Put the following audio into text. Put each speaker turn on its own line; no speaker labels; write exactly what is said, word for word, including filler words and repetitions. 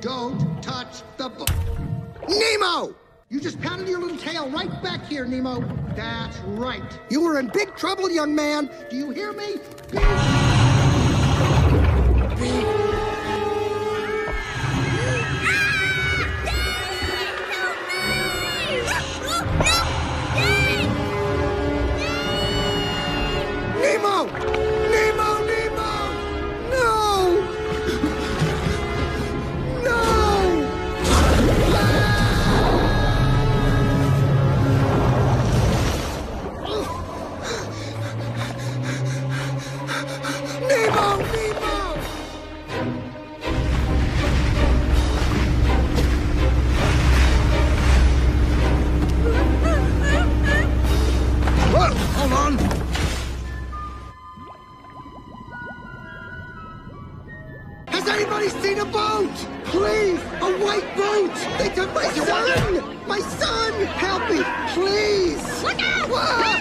don't touch the boat. Nemo! You just patted your little tail right back here, Nemo. That's right. You are in big trouble, young man. Do you hear me? Big... Big... Nemo! Nemo! Nemo! No! No! Nemo! Nemo! Whoa! Hold on! Has anybody seen a boat? Please, a white boat! They took my son! My son! Help me, please!
Look out!
Whoa!